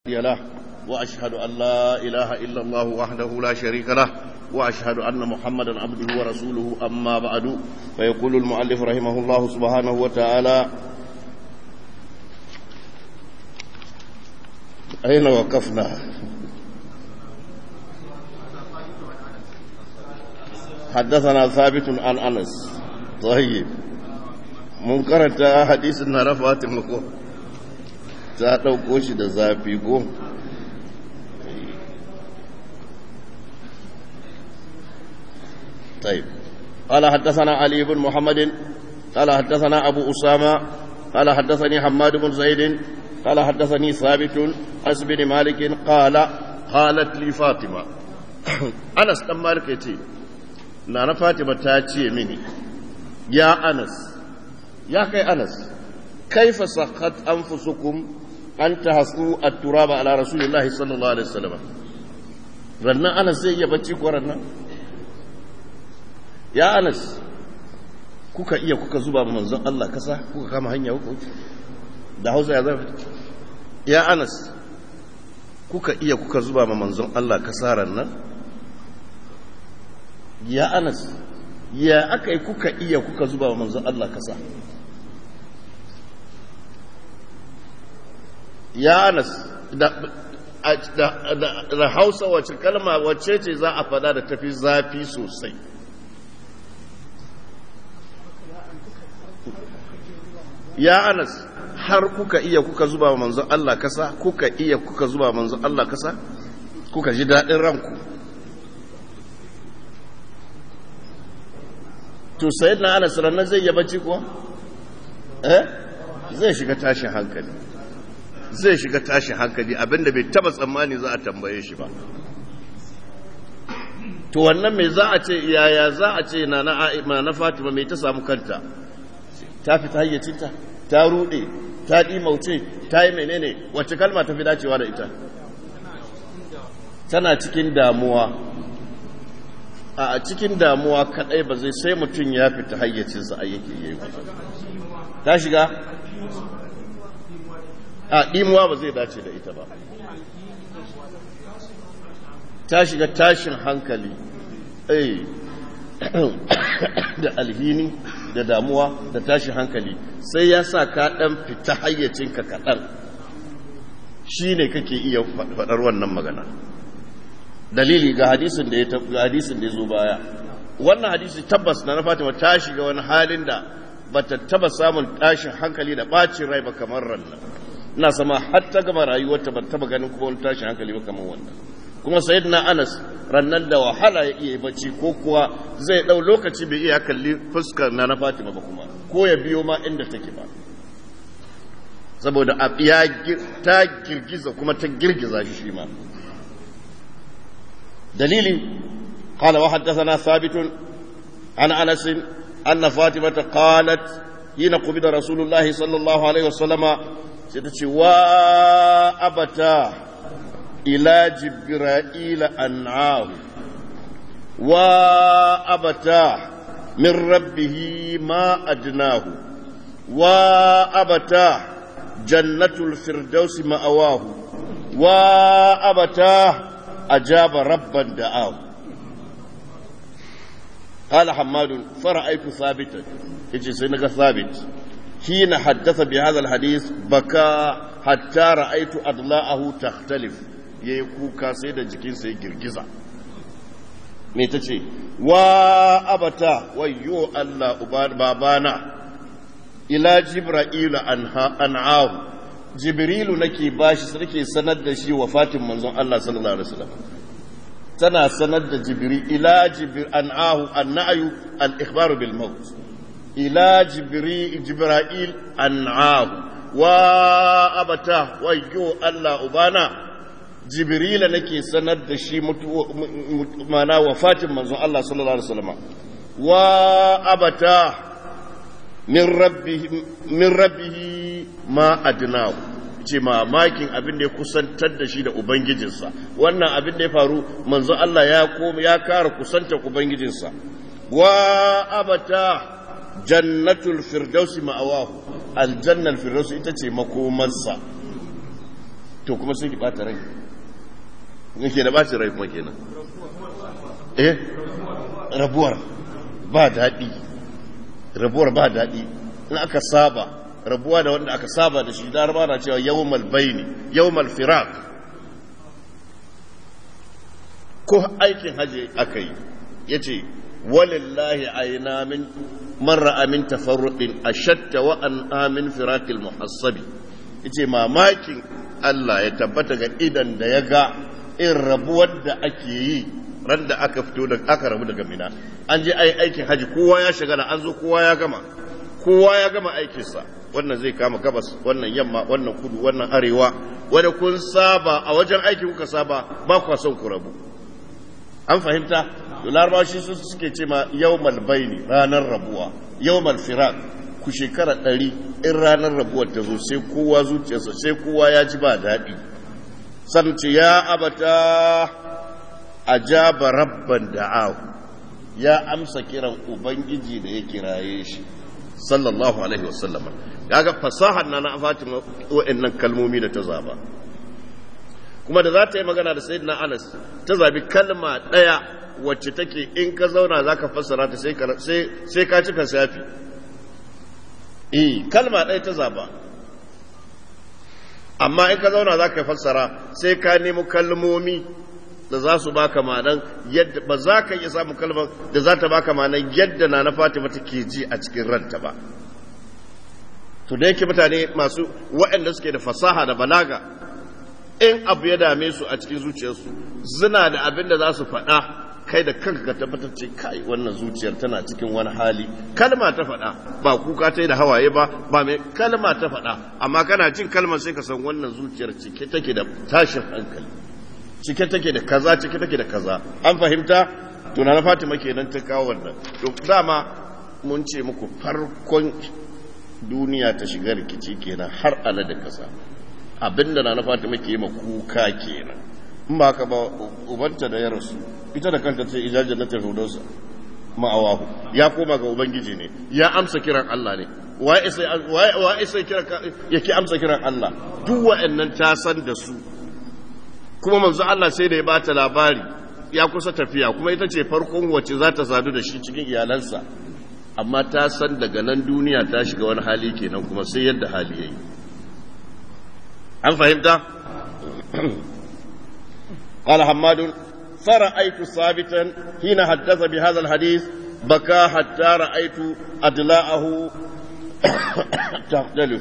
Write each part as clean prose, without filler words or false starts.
له وأشهد أن لا إله إلا الله وحده لا شريك له وأشهد أن محمدا عبده ورسوله أما بعد فيقول المؤلف رحمه الله سبحانه وتعالى أين وقفنا؟ حدثنا ثابت عن أنس. طيب منكرة حديث رفعت المكو ta ɗauko shi da zafi ko طيب قال حدثنا علي بن محمد قال حدثنا أبو أسامة قال حدثني حماد بن زيد قال حدثني ثابت أنس بن مالك قالت لي فاطمة أنس بن مالك يتي نانا فاطمة تاتي مني يا أنس يا كي أنس كيف سقط أنفسكم أن تحصوا التراب على رسول الله صلى الله عليه وسلم رنا أنس زي يبتيك ورنا يا أنس kuka iya kuka zuba ma manzon Allah kasa kuka kama hanya kuka wuce da Hausa ya zama ya Anas kuka iya kuka zuba ma manzon Allah kasaran nan ya Anas ya akai kuka iya kuka zuba ma manzon Allah kasa ya Anas da Hausa wace kalma wacce ce za a fada da tafi zafi sosai ya Anas har kuka iya kuka zuba wa manzon Allah kasa kuka iya kuka zuba wa manzon Allah kasa kuka ji daɗin ranku to sayyidina Anas ranar zai yi bacci kuwa zai shiga tashin hankali zai shiga tashin hankali abinda bai taba tsammani za a tambaye shi ba to wannan mai za a ce yaya za a ce na Fatima mai ta samu kanta ta fita hayyacinta ta rude ta dimauce ta yi menene wacce kalma ta fi dacewa da ita tana cikin damuwa a cikin damuwa kadai ba zai sai mutum ya fita hayyacinsa a yake yi ta shiga ɗimuwa ba zai dace da ita ba ta shiga tashin hankali da alhini da damuwa da tashin hankali sai ya sa ka ɗan fita hayyacinka kaɗan shi ne kake iya faɗar wannan magana dalili ga hadisin da ya zo baya wannan hadisi tabbas na Fatima ta shiga wani halin da ba ta taba samun tashin hankali da ɓacin rai ba kamar rannan ina sama har ta gama rayuwarta ba taba ganin kuma wani tashin hankali ba kamar wannan kuma sayyidina Anas rannan da wahala ya iya bacci ko kuwa zai dau lokaci bai iya kalli fuskar na Fatima ba kuma ko ya biyo ma inda take ba saboda ta girgiza kuma ta girgiza shi ma dalili qala wa haddathana thabit an Anas anna Fatima qalat hina qubida rasulullahi sallallahu alaihi wasallama sai ta ce wa abata ila jibra'ila an'ahu wa abata min rabbihi ma adnahu wa abata jannatul firdausi ma'awahu wa abata ajaba rabban da'ahu قال حماد فرأيت ثابتا يجي سينك ثابت حين حدث بهذا الحديث بكى حتى رأيت أضلاعه تختلف يكوكا سيدا جكين سي جرجزا ميتشي وأبتا ويو الله بابانا إلى جبرائيل أنعاه جبريل نكي باش سنكي سند شي وفاة منزون الله صلى الله عليه وسلم تنا سند جبريل إلى أنعاه النعي الإخبار بالموت إلى جبرائيل أنعاه وأبته ويجو الله أبانا جبريل نكي سند شي مانا وفاة منزون الله صلى الله عليه وسلم وأبته من ربه ما أدناه ce mamakin abin da ya kusantar da shi da ubangijinsa wannan abin da ya faru manzo Allah ya kara kusantar ubangijinsa wa abata jannatul firdausi ma'awahu aljannal firdausi ita ce makomarsa to kuma sai ki bata rai yake da bacin rai kuma kenan rabuwar ba daɗi in aka saba rabuwa da wanda aka saba da shi daraba na cewa yawmal baini yawmal firaq ko aikin haji aka yi yace walillahi ayna min man ra'a min tafarruqin ashatta wa an amin firaqil muhassabi yace mamakin Allah ya tabbata ga idan da ya ga in rabuwar da ake yi ran da aka fito da aka rabu daga Mina an je aikin haji kowa ya shagala an zo kowa ya gama aikinsa wannan zai kama gabas wannan yamma wannan kudu wannan arewa wanda kun saba a wajen aiki kuka saba ba ku son ku rabu an fahimta to larabawa shi su suke ce ma yawmal baini ranar rabuwa yawmal firaq ku shekara 100 in ranar rabuwar ta zo sai kowa zuciyarsa sai kowa ya ji ba daɗi san ce ya abata ajaba rabban da'ahu ya amsa kiran ubangiji da ya kiraye shi sallallahu alaihi wasallam kaga fasahar na Fatima wa'annan kalmomi da ta zaba kuma da za ta yi magana da sayyidina Anas ta zabi kalma daya wacce take in ka zauna zaka fassara ta sai ka cika safi kalma daya ta zaba amma in ka zauna zaka fassara sai ka nemi kalmomi da za su baka ma'anan yadda ba za ka iya samun kalmar da za ta baka ma'anan yadda na Fatima take ji a cikin ranta ba to da yake mutane masu waɗanda suke da fasaha da balaga in abu ya dame su a cikin zuciyarsu suna da abin da za su faɗa kai da kanka ka tabbatar ce kai wannan zuciyar tana cikin wani hali kalma ta faɗa ba kuka ta yi da hawaye ba mai kalma ta faɗa amma kana jin kalmar sai ka san wannan zuciyar cike take da tashin hankali cike take da kaza cike take da kaza an fahimta to na Fatima kenan ta kawo wannan to dama mun ce muku farkon duniya ta shiga rikici kenan har ala da kasa abinda na Fatima ke yi kuka kenan in ba ka ba ubanta da ya rasu ita da kanta ce ija jannatul firdaus ma'awahu ya koma ga ubangiji ne ya amsa kiran Allah ne waye sai kira yake amsa kiran Allah duk wa'annan ta san da su kuma manzo Allah sai da ya bata labari ya kusa tafiya kuma ita ce farkon wacce za ta sadu da shi cikin iyalansa amma ta san daga nan duniya ta shiga wani hali kenan kuma sai yadda hali yayi an fahimta قال حماد فرأيت ثابتا حين حدث بهذا الحديث بكى حتى رأيت أدلاءه تختلف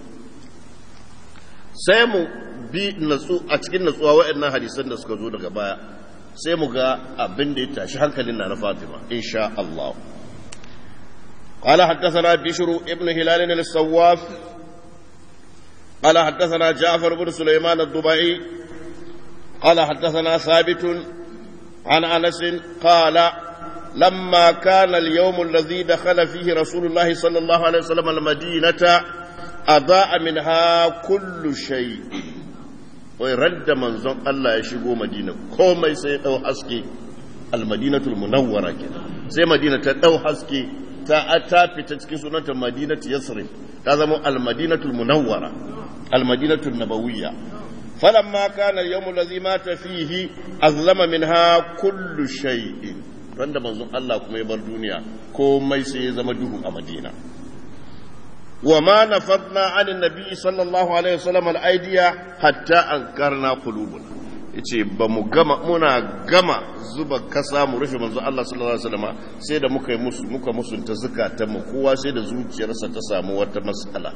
سيمو bi natsu a cikin natsuwa waɗannan hadisan da suka zo daga baya sai mu ga abin da ya tashi hankalin na Fatima insha Allah قال حدثنا بشر ابن هلال الصواف قال حدثنا جعفر بن سليمان الضبعي قال حدثنا ثابت عن أنس قال لما كان اليوم الذي دخل فيه رسول الله صلى الله عليه وسلم المدينة أضاء منها كل شيء ويرد منظم الله يشيقوا مدينة كوما سيدو حسكي المدينة المنورة كده سي مدينة تدو حسكي تأتى تتكي سنة مدينة يسرب هذا المدينة المنورة المدينة النبوية فلما كان اليوم الذي مات فيه أظلم منها كل شيء رند منظم الله كما يبر دنيا كوما سيزم دوه مدينة وما نفضنا عن النبي صلى الله عليه وسلم الأيديا حتى أنكرنا قلوبنا yace ba mu gama muna gama zuba kasa mu rufe manzo Allah sallallahu alaihi wasallam sai da muka musunta zakatan mu kowa sai da zuciyarsa ta samu wata mas'ala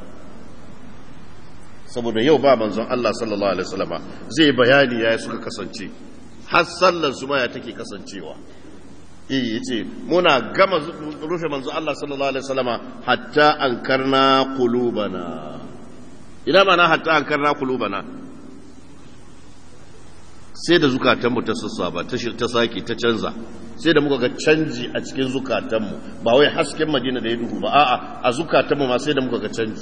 saboda yau ba manzon Allah sallallahu alaihi wasallam zai bayani yayi suka kasance har sallar su ma ya take kasancewa yace muna gama rufe manzo Allah sallallahu alaihi wasallama hatta ankarna qulubana ina mana hatta ankarna qulubana sai da zukatanmu ta sassaba ta saki ta canza sai da muka ga canji a cikin zukatanmu ba wai hasken Madina da ya duhu ba a'a a zukatanmu ma sai da muka ga canji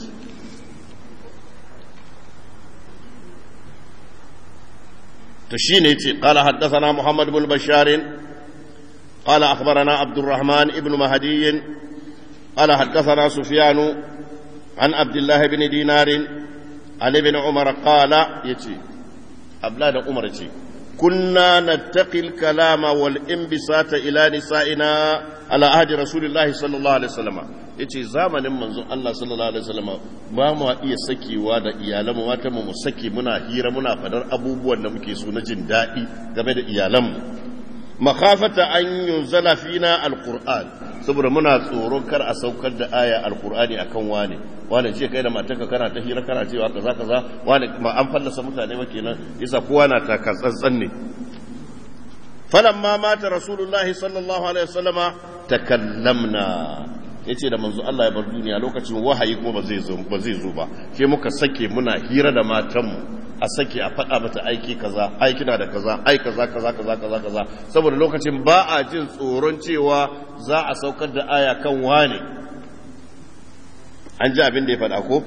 to shine yace qala haddathana Muhammad ibn Bashar قال أخبرنا عبد الرحمن ابن مهدي قال حدثنا سفيان عن عبد الله بن دينار عن ابن عمر قال يتي abla da umar ce kunna nattaqil kalama wal inbisata ila nisa'ina ala ahdi rasulillahi sallallahu alaihi wasallam yace zamanin manzon Allah sallallahu alaihi wasallam ba mu iya sakewa da iyalanmu mata mu saki muna hira muna fadar abubuwan da muke so na jin dadi game da iyalanmu makhafata an yunzala fina alquran saboda muna tsoron kar a saukar da aya alqurani akan wani ce kai da matarka kana ta hira kana cewa kaza kaza wani ma an fallasa mutane ma kenan yasa kowa na taka tsantsan ne falamma mata rasulullahi sallallahu alaihi wasallama takallamna yace da manzo Allah ya bar duniya lokacin wahayi kuma ba zai zo ba ke muka sake muna hira da matanmu a sake a faɗa mata aiki kaza aiki na da kaza ai kaza kaza saboda lokacin ba a jin tsoron cewa za a saukar da aya kan wane an ji abin da ya faɗa ko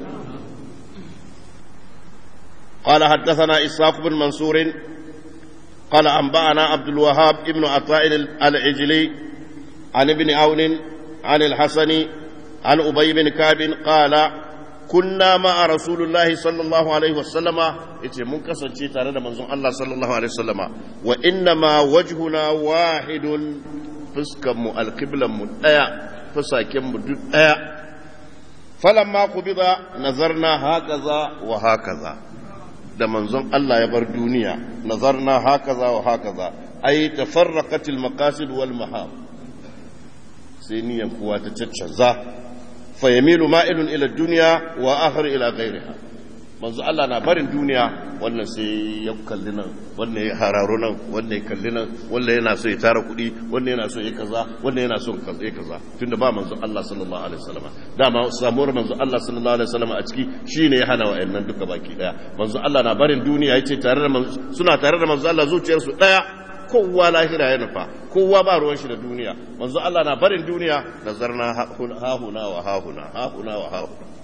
قال حدثنا إسحاق بن منصور قال أنبأنا عبد الوهاب ابن عطاء العجلي عن ابن عون عن الحسن عن أبي بن كعب قال كنا مع رسول الله صلى الله عليه وسلم yace mun kasance tare da manzon Allah sallallahu alaihi wasallama wa inna wajhuna wahidun fuskan mu alqiblan mu daya fusaken mu duk daya falamma qubida nazarna hakaza wa hakaza da manzon Allah ya bar duniya nazarna hakaza wa hakaza ay tafarraqatil maqasid wal mahab sai niyan kuwa ta caccaza fa yamilu ma'ilun ila dunya wa akhar ila ghayriha manzo Allah na barin duniya wannan sai ya kalli nan wannan ya hararo nan wannan ya kalli nan wannan yana so ya tara kuɗi wannan yana so ya kaza wannan yana so ya kaza tunda ba manzo Allah sallallahu alaihi wasallam dama samuwar manzo Allah sallallahu alaihi wasallam a ciki shine ya hana wa'annan duka baki daya manzo Allah na barin duniya yace suna tare da manzo Allah zuciyarsu daya kowa lahira ya nufa kowa ba ruwan shi da duniya manzo Allah na barin duniya nazarna hahuna wa hahuna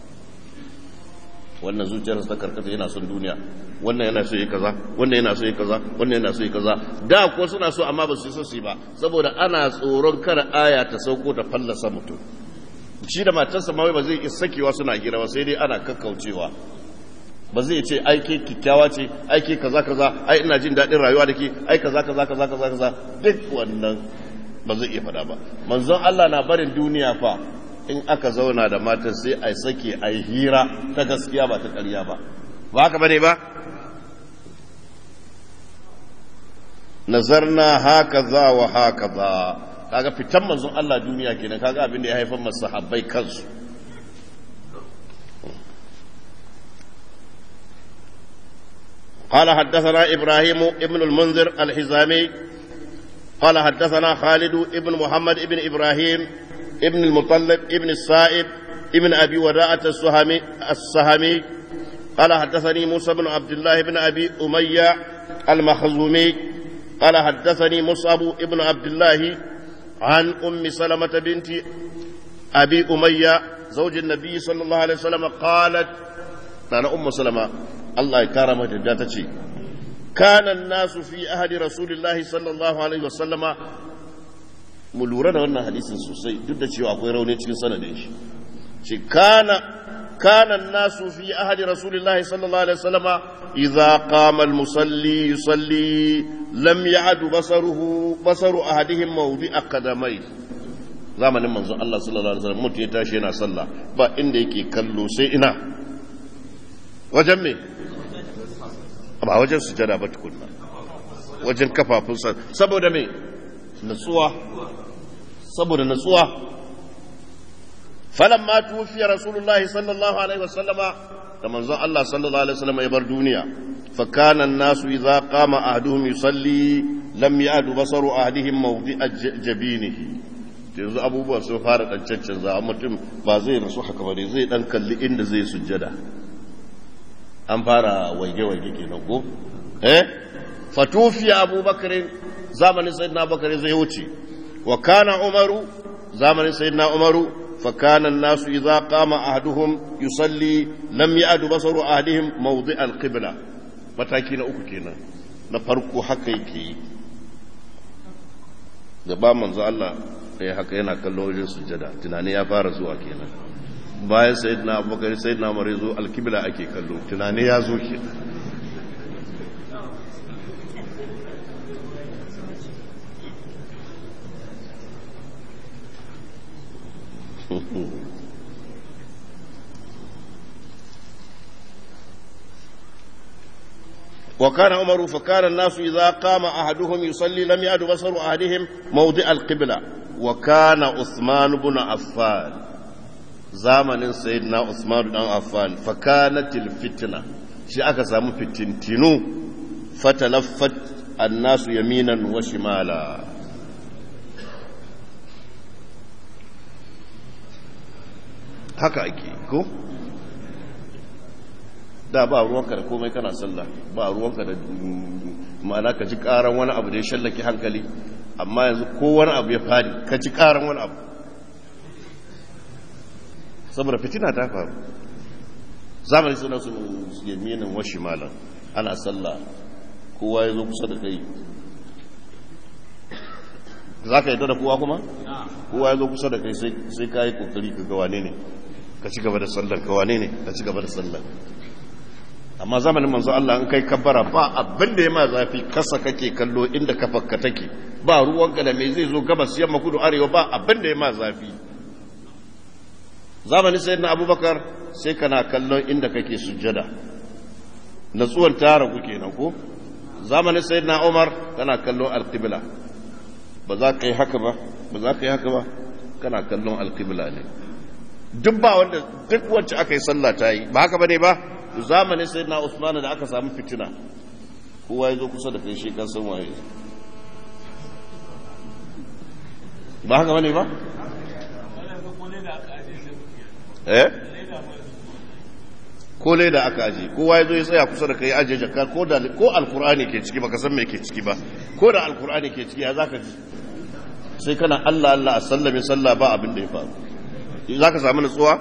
wannan zuciyarsa ta karkata yana son duniya wannan yana so yi kaza wannan yana so yi kaza wannan yana so yi kaza da ko suna so amma ba su so su yi ba saboda ana tsoron kar aya ta sauko ta fallasa mutum shi da matarsa ma ba zai sakewa suna gira ba sai dai ana kakkaucewa ba zai ce ai ke kikkiawa ce ai ke kaza kaza ai ina jin daɗin rayuwa da ke ai kaza duk wannan ba zai iya faɗa ba manzon Allah na barin duniya fa in aka zauna da matan sai a sake a yi hira ta gaskiya ba ta ƙarya ba ba haka bane ba nazarna hakaza wa hakaza kaga fitan manzon Allah duniya kenan kaga abin da ya haifar masa sahabbai kansu قال حدثنا إبراهيم ابن المنذر الحزامي قال حدثنا خالد ابن محمد ابن إبراهيم ابن المطلب ابن السائب ابن أبي وداعة السهمي قال حدثني موسى بن عبد الله بن أبي أمية المخزومي قال حدثني مصعب ابن عبد الله عن أم سلمة بنت أبي أمية زوج النبي صلى الله عليه وسلم قالت أنا أم سلمة الله يكرمها جداتي كان الناس في أهل رسول الله صلى الله عليه وسلم mu lura da wannan hadisin sosai duk da cewa akwai rauni cikin sanadin shi kana nasu fi ahadi rasulillahi sallallahu alaihi wasallama idza qama al-musalli yusalli lam ya'du basaru ahadihim mawdi'a qadamai zamanin manzo Allah sallallahu alaihi wasallam mutum ya tashi yana sallah ba inda yake kallo sai ina wajen me ba wajen sujada ba tukunna wajen kafafunsa saboda me saboda natsuwa falamma tufiya rasulullahi sallallahu alaihi wasallama da manzon Allah sallallahu alaihi wasallama ya bar duniya fa kana an-nasu idza qama ahaduhum yusalli lam ya'du basaru ahadihim mawdi'a jabinihi yanzu abubuwa sun fara dan cancanza mutum ba zai rasu haka ba ne zai dan kalli inda zai sujjada an fara waige kenan ko fatufiya abubakar zamanin sayyidina abubakar zai wuce وكان عمر زمن سيدنا عمر فكان الناس إذا قام أحدهم يصلي لم يعد بصر أحدهم موضع القبلة متاكين أكوكينا نفرقوا حقيقي gaba manzo Allah ya haka yana kallon wajen sujjada tunani ya fara zuwa kenan bayan sayyidina Abubakar sayyidina Umar yazo alqibla ake kallo tunani ya zo kenan وكان عمر فكان الناس إذا قام أحدهم يصلي لم يعد بصر أحدهم موضع القبلة وكان عثمان بن عفان زمن سيدنا عثمان بن عفان فكانت الفتنة شيء أكسام فتنتنو فتلفت الناس يمينا وشمالا haka ake ko da ba ruwanka da komai kana sallah ba ruwanka da ma'ana ka ji karan wani abu da ya shallake hankali amma yanzu ko wani abu ya fadi ka ji karan wani abu saboda fitina ta faru zamani suna su yaminin washi malam ana sallah kowa ya zo kusa da kai za ka yadda da kowa kuma? kowa ya zo kusa da kai sai ka yi kokari ka ga wane ne ka ci gaba da sallar ka wane ne ka ci gaba da sallar amma zamanin manzo Allah in kai kabbara ba abin da ya ma zafi kasa kake kallo inda kafarka take ba ruwanka da mai zai zo gabas yamma kudu arewa ba abin da ya ma zafi zamanin sayyidina Abubakar sai kana kallon inda kake sujjada natsuwar ta ragu kenan ko zamanin sayyidina Umar kana kallon alqibla ba za ka yi haka ba ba za ka yi haka ba kana kallon alqibla ne duk ba wanda duk wacce aka yi sallah ta yi ba haka bane ba zamanin sayyidina Usman da aka samu fitina kowa ya zo kusa da kai shi kan san waye ba haka bane ba ko da aka aje kowa ya zo ya tsaya kusa da kai aje jakka ko alkur'ani ke ciki baka san me ke ciki ba ko da alkur'ani ke ciki ya zaka ji sai kana Allah Allah a sallame sallah ba abin da ya faru zaka samu nutsuwa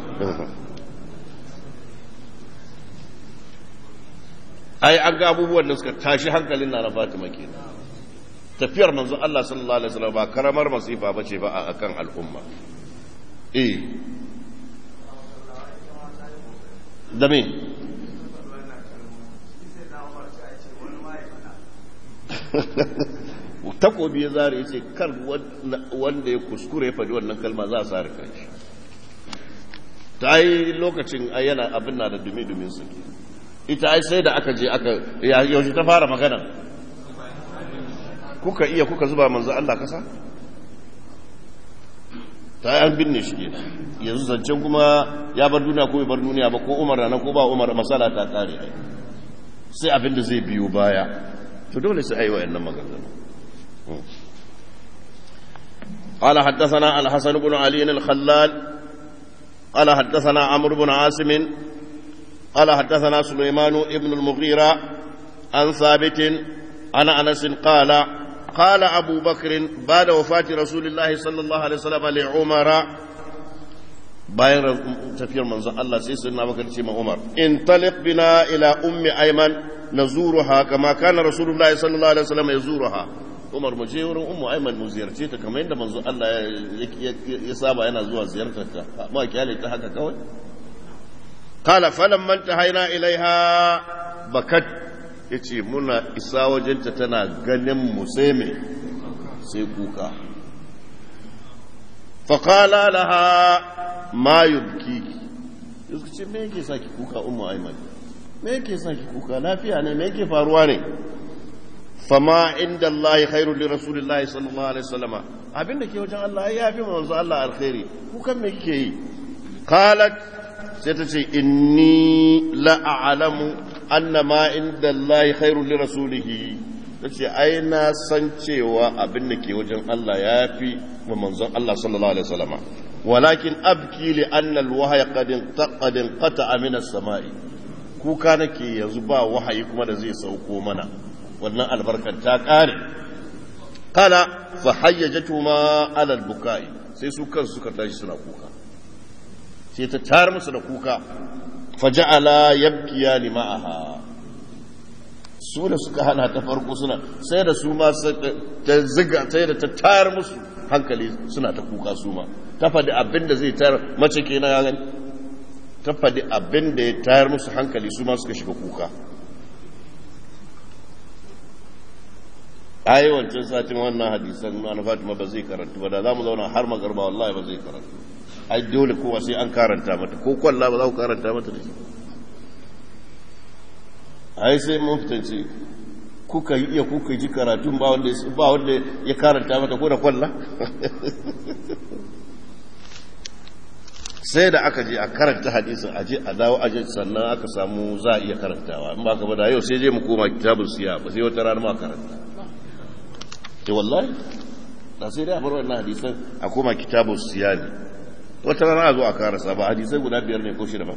ai an ga abubuwan da suka tashi hankalin na Fatima kenan tafiyar manzo Allah sallallahu alaihi wasallam ba karamar masifa bace ba akan al'umma da me takobi ya zare ya ce kar wanda ya kuskure ya faɗi wannan kalma za a sare kanshi ta yi lokacin yana abin na da dumi-dumin su ita ai sai da aka je aka yaushe ta fara magana kuka zuba manzo Allah kasa ta yi an binne shi ne yanzu zancen kuma ya bar duniya ko bai bar duniya ba ko umar na ko ba umar masala ta kare ai sai abinda zai biyo baya to dole sai ayi wayannan maganganu قال حدثنا الحسن بن علي الخلال قال حدثنا عمرو بن عاصم قال حدثنا سليمان بن المغيرة عن ثابت عن أنس قال قال أبو بكر بعد وفاة رسول الله صلى الله عليه وسلم لعمر باين تفير منزل الله سيدنا بكر سيما عمر انطلق بنا إلى أم أيمن نزورها كما كان رسول الله صلى الله عليه وسلم يزورها عمر مجيور أم أيمن مزيرتها كما عند منزل الله يصاب أنا زوا زيارتها ما كان حتى كوي قال فلما انتهينا إليها بكت yace muna isa wajenta tana ganin mu sai kuka faqala laha ma yubkiki yace me yake saki kuka ummu ayman me yake saki kuka lafiya ne me yake faruwa ne fama inda Allah khairul li rasulillahi sallallahu alaihi wasallam abinda ke wajen Allah ya fi manzo Allah alkhairi kukan me kike yi qalat sai ta ce inni la a'lamu anna ma inda Allah khairul li rasulihi tace ai na san cewa abin da ke wajen Allah yafi wa manzon Allah sallallahu alaihi wasallam walakin abki li anna al-wahya qad inqata'a min as-sama'i kuka nake yanzu ba wahayi kuma da zai sauko mana wannan albarkar ta kare kana fa hayyajatuma ala al-bukai sai su kansu suka tashi suna kuka sai ta tar musu da kuka faja'ala yabkiyani ma'aha su da suka hana ta farko suna sai da su ma ta ziga sai da ta tayar musu hankali suna ta kuka su ma ta faɗi abin da zai tayar mace kenan ya gani ta faɗi abin da ya tayar musu hankali su ma suka shiga kuka ai wancan satin wannan hadisan na Fatima ba zai karanta ba da zamu zauna har magarba wallahi ba zai karanta ai dole kowa sai an karanta mata ko kwalla ba za ku karanta mata da shi ai sai mun fitance kuka ji karatun ba wanda ya karanta mata ko da kwalla sai da aka je a karanta hadisin aje a dawo aje sannan aka samu za a iya karantawa in ba ka ba da yau sai je mu koma kitabul siya ba sai wata rana ma karanta ce wallahi da sai dai a bar wannan hadisan a koma kitabul siya ne wata rana a zo a karasa ba hadisai guda 5 ne ko 6 ba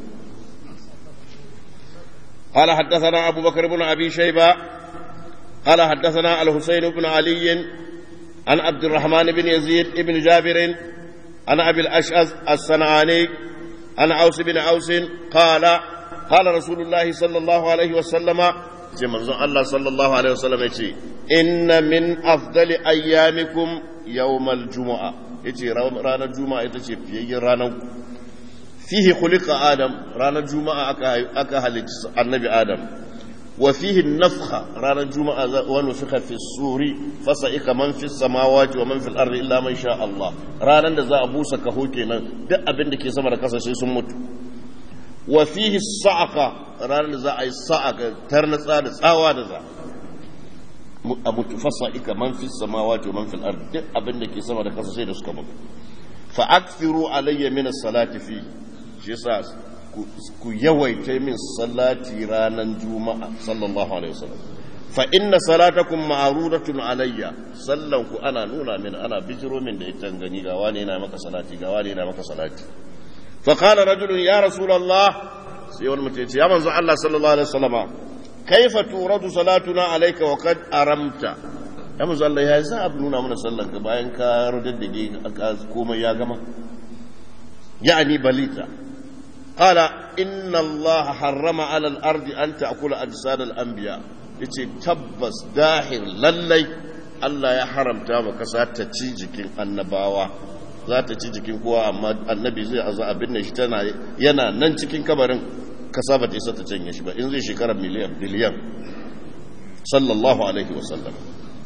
قال حدثنا أبو بكر بن أبي شيبة قال حدثنا الحسين بن علي عن عبد الرحمن بن يزيد بن جابر عن أبي الأشعث الصنعاني عن عوس بن عوس قال قال رسول الله صلى الله عليه وسلم الله صلى الله عليه وسلم إن من أفضل أيامكم يوم الجمعة رانا الجمعة في رانا فيه خلق آدم رانا الجمعة أكهل النبي آدم وفيه النفخة رانا الجمعة ونفخ في الصور فصعق من في السماوات ومن في الأرض إلا من شاء الله رانا نزا أبوسا كهوكينا دق أبنك يسمى لكسا شيء سموت وفيه الصعقة رانا نزا أي صعقة ترنسا نساوا نزا أموت فصعق من في السماوات ومن في الأرض دق أبنك يسمى لكسا شيء سموت فأكثروا علي من الصلاة فيه شيء ku yawaita min salati ranar juma'a sallallahu alaihi wasallam fa inna salatakum ma'rudatun alayya sallan ku ana nuna min ana bijiro min da ita gani ga wani yana maka salati ga wani yana maka salati fa qala rajulun ya rasulullah sai wani mutum ya ce ya manzo Allah sallallahu alaihi wasallam kaifa turadu salatuna alayka wa qad aramta ya manzo Allah ya sa abu nuna mana sallan ka bayan ka rudaddige komai ya gama yani balita قال إن الله حرم على الأرض أن تأكل أجساد الأنبياء yace tabbas dahir lallai Allah ya haramta maka sa ta ci jikin annabawa za ta ci jikin kowa amma annabi zai aza abin da shi tana yana nan cikin kabarin kasa ba ta isa ta canye shi ba in zai shekara miliyan biliyan sallallahu alaihi wasallam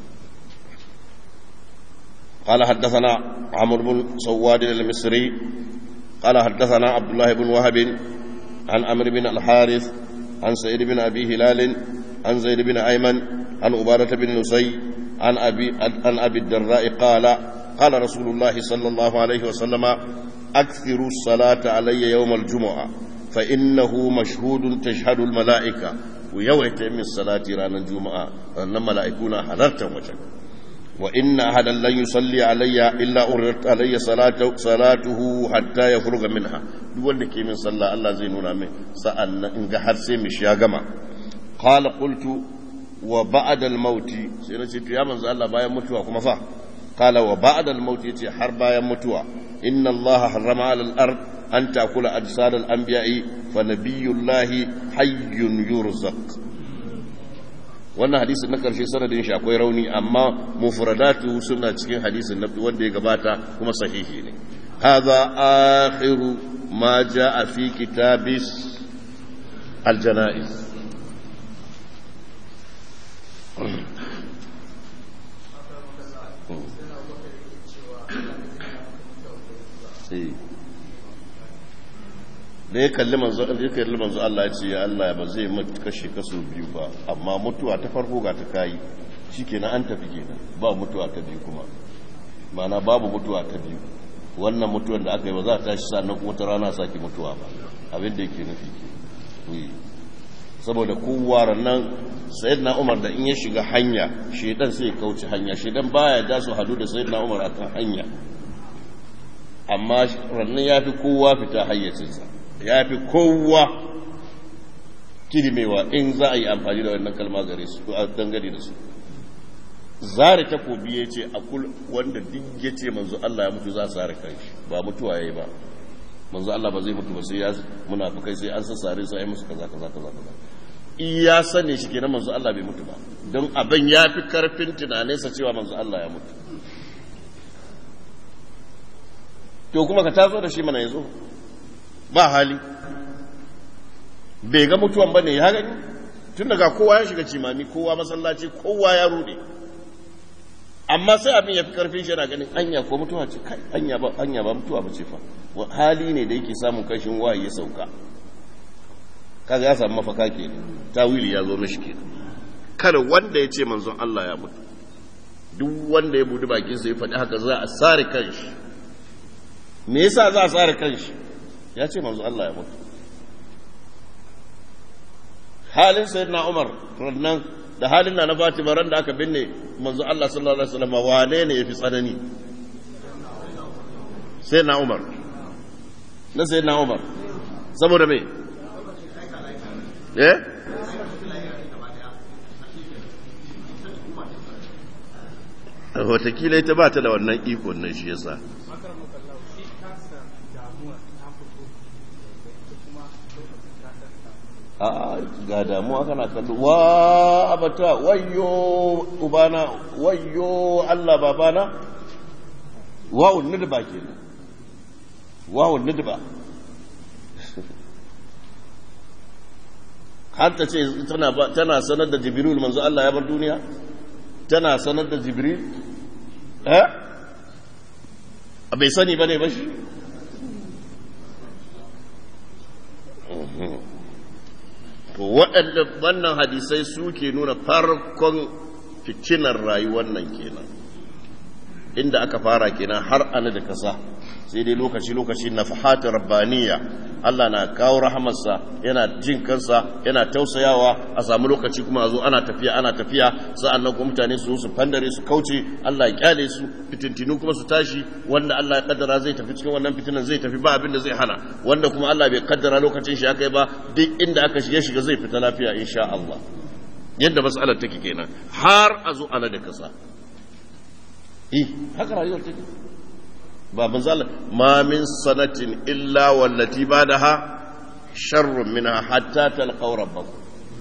قال حدثنا عمرو بن سواد المصري قال حدثنا عبد الله بن وهب عن عمرو بن الحارث عن سعيد بن أبي هلال عن زيد بن أيمن عن عبادة بن نسي عن أبي الدراء قال قال رسول الله صلى الله عليه وسلم أكثروا الصلاة علي يوم الجمعة فإنه مشهود تشهد الملائكة ويويت من الصلاة رانا الجمعة أن الملائكون حضرت وجه وإن أحدا لن يصلي علي إلا أردت علي صلاته حتى يفرغ منها دول كي من صلى الله زينونا من سألنا إن قحر سيمش يا جماعة قال قلت وبعد الموت سينسيت يا من الله بايا متوى كما فا قال وبعد الموت يتي حربا يا متوى إن الله حرم على الأرض أن تأكل أجساد الأنبياء فنبي الله حي يرزق wannan hadisin na karshe sanadin shi akwai rauni amma mufradatu suna cikin hadisin na wanda ya gabata kuma sahihi ne hadha akhiru ma jaa fi kitabis aljanaiz da ya kalli manzo Allah ya ce ya Allah ba zai mutu kashe kaso biyu ba amma mutuwa ta farko ga ta kai shikenan an tafi kenan ba mutuwa ta biyu kuma mana babu mutuwa ta biyu wannan mutuwan da aka yi ba za ta tashi sannan kuma ta rana saki mutuwa ba abin da yake nufi ke saboda kowa nan sayyidina Umar da in ya shiga hanya shedan sai ya kauce hanya shedan baya da su hadu da sayyidina Umar akan hanya amma rannan yafi kowa fita hayyacinsa ya fi kowa kirimewa in za a yi amfani da wannan kalma gare su a dangane da su zare takobi ya ce wanda duk ya ce manzo Allah ya mutu za su zare kai ba mutuwa ya yi ba manzo Allah ba zai mutu ba sai ya munafikai sai an sassare su ai musu kaza kaza kaza iya sane shi kenan manzo Allah bai mutu ba don abin ya fi karfin tunaninsa cewa manzo Allah ya mutu to kuma ka tazo da shi mana yazo ba hali bai ga mutuwan ba ne ya gani tun daga kowa ya shiga cimami kowa masallaci kowa ya rude amma sai abin ya fi karfin shi yana ganin anya ko mutuwa ce kai anya ba mutuwa ba ce fa hali ne da yake samun kashin wahayi ya sauka kaga ya samu mafaka ke tawili ya zo mishi ke kada wanda ya ce manzon Allah ya mutu duk wanda ya budi bakin sa ya faɗi haka za a sare kanshi me yasa za a sare kanshi ya ce manzon Allah ya mutu halin sayyidina Umar rannan da halin na Fatima ran da aka binne manzo Allah sallallahu alaihi wasallam wane ne yafi tsanani sai na Umar saboda me watakila ita ba ta da wannan ikon nan shi yasa ga damuwa kana kallo wa abata wayyo ubana wayyo Allah babana wa'un nidba kenan wa'un nidba har ta ce tana sanar da Jibril manzo Allah ya bar duniya tana sanar da Jibril bai sani bane ba shi to wannan hadisai suke nuna farkon fitinar rayuwar nan kenan inda aka fara kenan har ana da kasa sai dai lokaci na fahata rabbaniya Allah na kawo rahamarsa yana jin kansa yana tausayawa a samu lokaci kuma a zo ana tafiya sa'annan kuma mutane su fandare su kauce Allah ya kyale su fitintinu kuma su tashi wanda Allah ya kaddara zai tafi cikin wannan fitinan zai tafi ba abin da zai hana wanda kuma Allah bai kaddara lokacin shi akai ba duk inda aka shiga zai fita lafiya insha Allah yadda mas'alar take kenan har a zo ana da kasa haka rayuwar take ba manzala ma min sanatin illa wallati badaha sharrun minha hatta talqaw rabbakum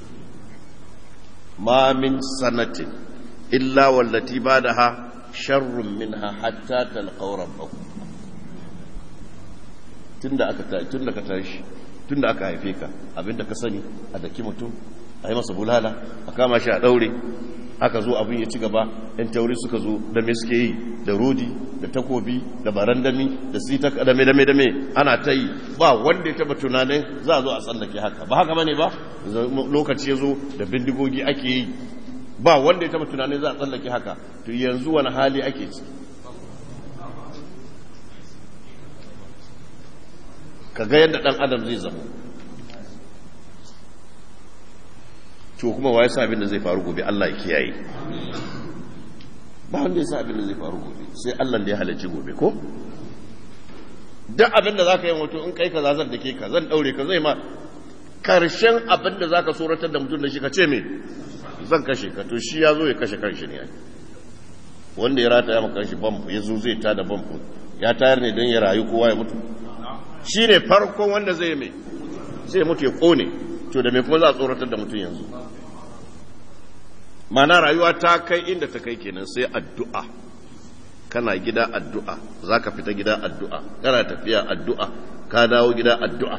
ma min sanatin illa wallati badaha sharrun minha hatta talqaw rabbakum tunda ka tashi tunda aka haife ka abinda ka sani a daki mutum a yi masa bulala a kama shi a daure aka zo abin ya ci gaba yan tauri suka zo da me suke yi da rodi da takobi da barandami da sita da me ana ta yi ba wanda ya taba tunanin za a zo a tsallake haka ba haka bane ba lokaci ya zo da bindigogi ake yi ba wanda ya taba tunanin za a tsallake haka to yanzu wani hali ake ci ka ga yadda dan adam zai zama to kuma wa ya sa abin da zai faru gobe Allah ya kiyaye ba wanda ya sa abin da zai faru gobe sai Allah da ya halarci gobe ko duk abin da zaka yi mutum in kai kaza zan dake ka zan daure ka zai ma karshen abin da zaka soratar da mutum da shi ka ce me zan kashe ka to shi ya zo ya kashe kanshi ne wanda ya rata ya maka shi bambu ya zo zai tada bambu ya tayar ne don ya rayu kowa ya mutu shi ne farkon wanda zai mai zai mutu ya kone to da me kuma za a tsoratar da mutum yanzu mana rayuwa ta kai inda ta kai kenan sai addu'a kana gida addu'a zaka fita gida addu'a kana tafiya addu'a ka dawo gida addu'a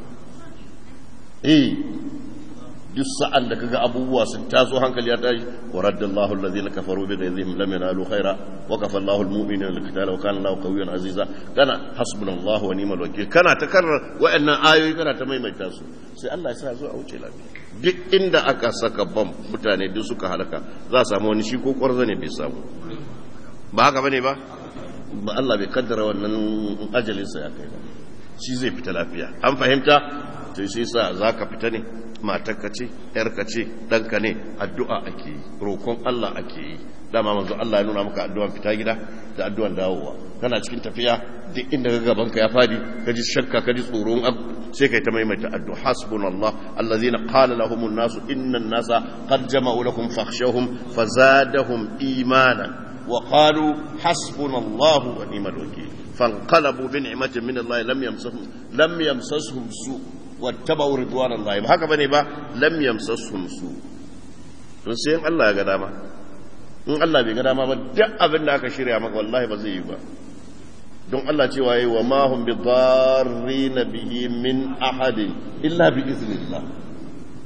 duk sa'an da kaga abubuwa sun taso hankali ya tashi wa raddallahu allazina kafaru bi ghayrihim lam yanalu khaira wa kafallahu almu'minina alqitala wa kana Allahu qawiyyan aziza kana hasbunallahu wa ni'mal wakeel kana ta karrar wa'annan ayoyi kana ta maimaita su sai Allah ya sa zuwa wuce lafiya duk inda aka saka bam mutane duk suka halaka za a samu wani shi ko kwarza ne bai samu ba haka bane ba Allah bai kaddara wannan ajalin sa ya kai ba shi zai fita lafiya an fahimta to sai sa zaka fita ne matarka ce yarka ce ɗanka ne addu'a ake yi roƙon Allah ake yi dama manzo Allah ya nuna maka addu'an fita gida da addu'an dawowa kana cikin tafiya duk inda ga gabanka ya fadi ka ji shakka ka ji tsoron sai kai ta maimaita addu'a hasbunallah allazina qala lahumun nasu innan nasa qad jama'u lakum fakhshawhum fazadahum imanan wa qalu hasbunallahu wa ni'mal wakeel fanqalabu bi ni'matin min Allah lam yamsasuhum su' wattaba'u ridwanallahi ba haka bane ba lam yamsasuhum su to sai in Allah ya ga dama in Allah bai ga dama ba duk abin da aka shirya maka wallahi ba zai yi ba don Allah cewa yayi wa ma hum bidarrin bihi min ahadin illa bi iznillah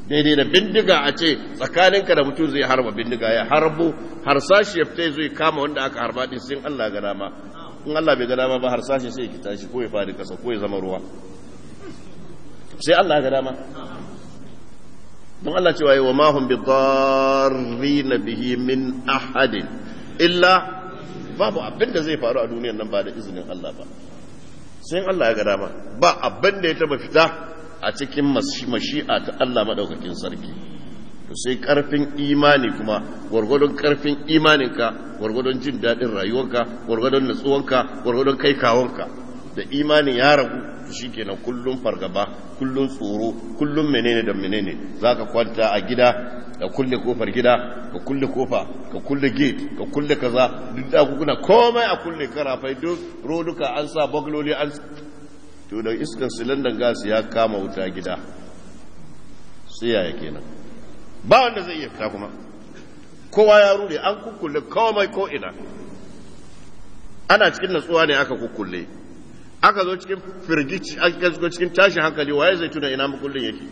daidai da bindiga a ce tsakaninka da mutum zai harba bindiga ya harbo harsashi ya fita zai kama wanda aka harba din sai Allah ga dama in Allah bai ga dama ba harsashi sai ya kita shi ko ya fadi kasa ko ya zama ruwa sai Allah ga dama don Allah cewa wa ma hum bidarrin bihi min ahadin illa babu abinda zai faru a duniyar nan ba da izinin Allah ba sai Allah ya ga dama ba abinda ya taba fita a cikin mashi'a ta Allah madaukakin sarki to sai karfin imani kuma gwargwadon karfin imaninka gwargwadon jin daɗin rayuwarka gwargwadon nutsuwanka gwargwadon kai kawonka da imanin ya ragu to shikenan kullum fargaba kullum tsoro kullum menene da menene zaka kwanta a gida ka kulle kofar gida ka kulle kofa ka kulle gate ka kulle kaza duk da kuna komai a kulle karafai duk roduka an sa bagloli an to da iskar silindan gas ya kama wuta gida sai yaya kenan ba wanda zai iya fita kuma kowa ya rure an kukkulle komai ko ina ana cikin natsuwa ne aka kukkulle aka zo cikin firgici aka zo cikin tashin hankali waye zai tuna ina makullin yake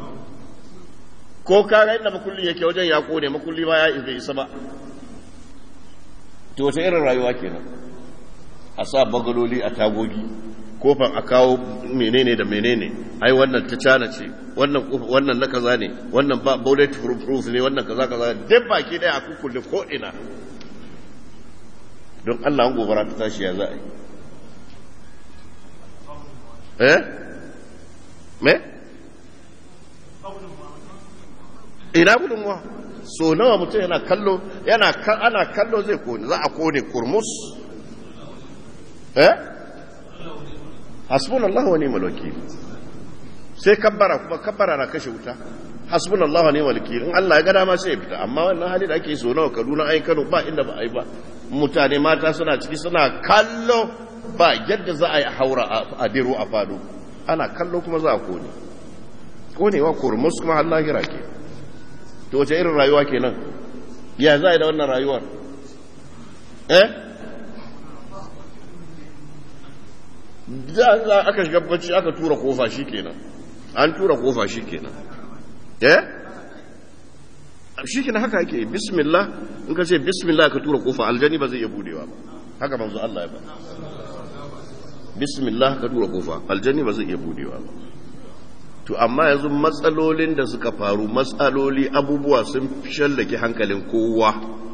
ko kaga inda makullin yake wajen ya kone makulli ba ya bai isa ba to wace irin rayuwa kenan a sa bagaloli a tagogi kofan a kawo menene da menene ai wannan ta cana ce wannan na kaza ne wannan ba bullet proof ne wannan kaza kaza duk baki daya a kukkulle ko ina don Allah an gobara ta tashi ya za a yi me ina gudunmuwa so nawa mutum yana kallo ana kallo zai kone za a kone kurmus hasbunallahu wa ni'mal wakeel sai kabbara kuma kabbara na kashe wuta hasbunallahu wa ni'mal wakeel in Allah ya ga dama sai ya fita amma wannan hali da ake so nawa Kaduna ai Kano ba inda ba ai ba mutane mata suna ciki suna kallo ba yadda za a yi haura a diro a fado ana kallo kuma za a kone konewa kurmus kuma Allah ya rake to wace irin rayuwa kenan ya za a yi da wannan rayuwar da aka shiga bacci aka tura kofa shi kenan an tura kofa shi kenan shi kenan haka yake bismillah in ka ce bismillah ka tura kofa aljani ba zai iya budewa ba haka manzo Allah ya ba bismillah ka tura kofa aljani ba zai iya budewa ba to amma yanzu matsalolin da suka faru matsaloli abubuwa sun shallake hankalin kowa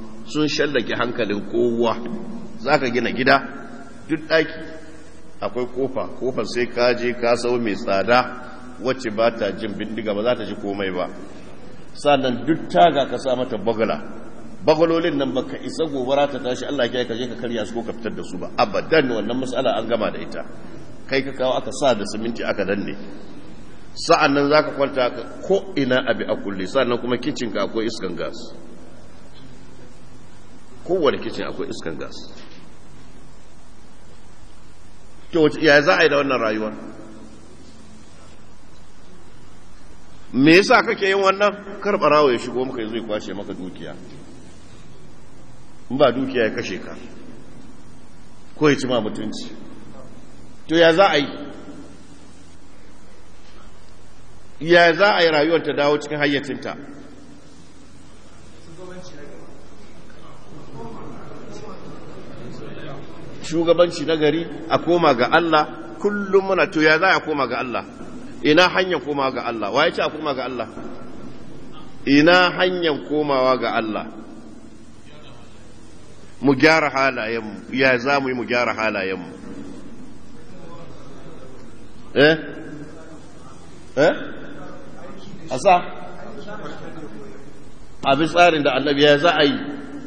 zaka gina gida duk daki akwai kofar sai ka je ka sau mai tsada wacce ba ta jin bindiga ba za ta ji komai ba sannan duk taga ka sa mata bagalolin nan baka isa gobara ta tashi Allah ya ka je ka karya su ko ka fitar da su ba abadan wannan mas'ala an gama da ita kai ka kawo aka sa da siminti aka danne sa'annan zaka kwanta ko ina abi a kulle sannan kuma kitchen ka akwai iskan gas kowane kitchen akwai iskan gas to ya za a yi da wannan rayuwar me yasa kake yin wannan karbarawa ya shigo maka zai kwashe maka dukiya in ba dukiya ya kashe ka ko ya ci ma mutunci to ya za a yi rayuwar ta dawo cikin hayyacinta shugabanci na gari a koma ga Allah kullum muna to ya za a koma ga Allah ina hanyar komawa ga Allah waye ce a koma ga Allah ina hanyar komawa ga Allah mu gyara halayenmu ya za mu yi mu gyara halayenmu a sa abin tsarin da annabi ya za a yi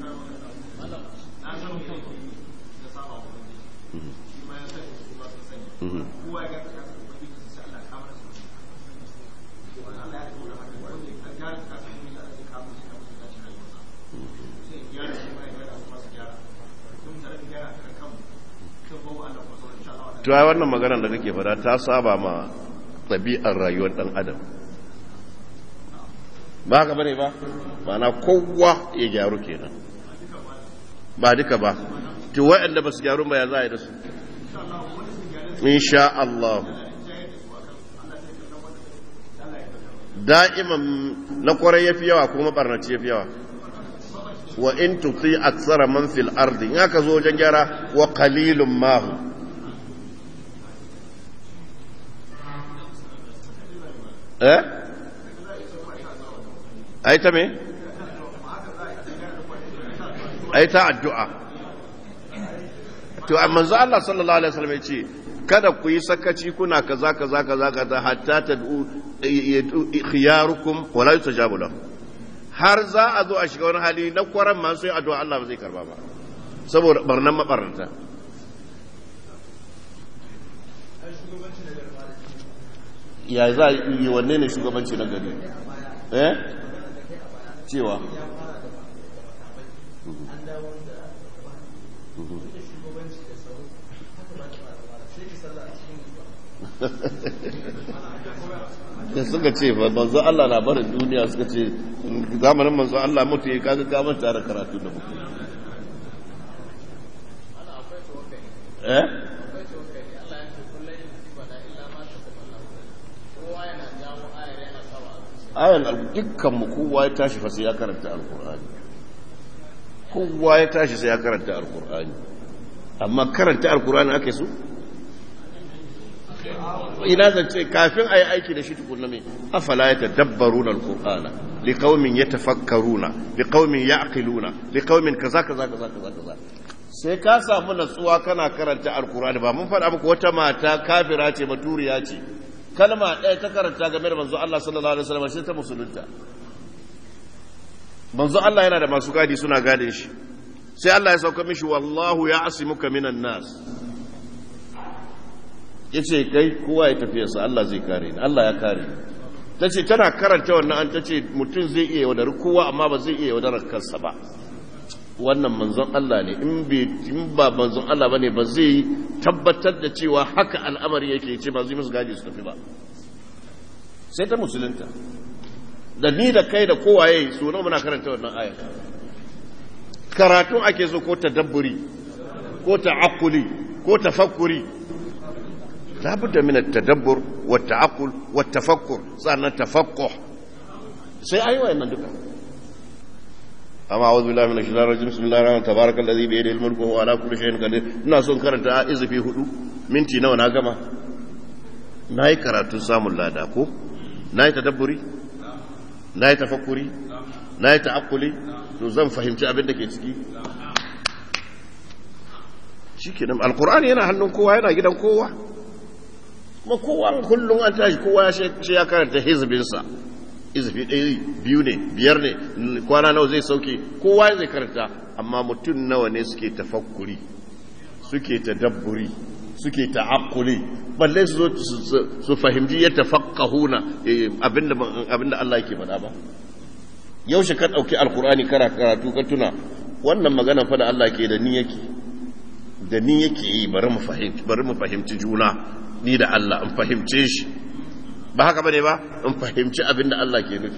tuwa wannan maganar da kake fada ta saba ma ɗabi'ar rayuwar ɗan adam ba haka bane ba mana kowa ya gyaru kenan ba duka ba to waɗanda ba su gyaru ba ya za a yi da su insha Allah da'iman na kwarai yafi yawa kuma barnaci yafi yawa wa in tuti aksara man fil ardi in aka zo wajen gyara wa qalilun mahu ai ta me ai ta addu'a to amma manzo Allah sallallahu alaihi wasallam yace kada ku yi sakaci kuna kaza kaza kaza kaza hatta tad'u khiyarukum wala yustajabu lahu har za a zo a shiga wani hali na kwaran ma sai addu'a Allah ba zai karba ba saboda barnan mabarnata ya za yi wanne ne shugabanci na gari cewa da suka ce manzo Allah na barin duniya suka ce zamanin manzo Allah mutu ya kaga kamar tare karatu da mutu ayan dukkan mu kowa ya tashi fa sai ya karanta alqur'ani kowa ya tashi sai ya karanta alqur'ani amma karanta alqur'ani ake so ina zance kafin a yi aiki da shi tukunna mai afala ya tadabbaruna alqur'ana liqaumin yatafakkaruna liqaumin ya'qiluna liqaumin kaza kaza kaza kaza kaza sai ka samu natsuwa kana karanta alqur'ani ba mun faɗa muku wata mata kafira ce baturiya ce kalma ɗaya ta karanta game da manzo Allah sallallahu alaihi wasallam sai ta musulunta manzo Allah yana da masu gadi suna gadin shi sai Allah ya sauka mishi wallahu ya'simuka minan nas yace kai kowa ya tafi sa Allah zai kare ni Allah ya kare ni tace tana karanta wannan an tace mutum zai iya yaudar kowa amma ba zai iya yaudar kansa ba wannan manzon Allah ne in ba manzon Allah bane ba zai tabbatar da cewa haka al'amari yake ce ba zai musu gaji su tafi ba sai ta musulunta da ni da kai da kowa yayi so nawa muna karanta wannan aya karatun ake so ko tadabburi ko ta'aqquli ko tafakkuri لا بد من التدبر والتعقل والتفكر صارنا تفقه سي ايوه ان دكا اما اعوذ بالله من الشيطان الرجيم بسم الله الرحمن الرحيم تبارك الذي بيده الملك وهو على كل شيء قدير ina son karanta izifi 4 minti nawa na gama nayi karatu samun lada ko nayi tadabburi nayi tafakkuri nayi ta'aqquli to zan fahimci abin da ke ciki shikenan alqur'ani yana hannun kowa yana gidan kowa kuma kowa kullum an tashi kowa ya karanta hizbinsa hizbi ɗaya biyu ne biyar ne kwana nawa zai sauke kowa zai karanta amma mutum nawa ne suke tafakkuri suke tadabburi suke ta'aqquli balle su zo su fahimci ya tafaqqahuna abinda Allah yake faɗa ba yaushe ka ɗauki alkur'ani kana karatu ka tuna wannan magana fa da Allah ke da ni yake yi bari mu fahimci juna ni da Allah in fahimce shi ba haka bane ba in fahimci abin da Allah ke nufi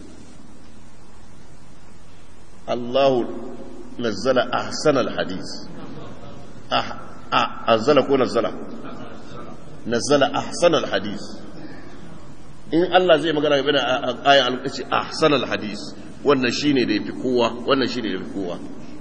Allah nazzala ahsana alhadith anzala ko nazzala ahsana alhadith in Allah zai magana game da aya al-qur'ani ahsana alhadith wannan shine da yafi kowa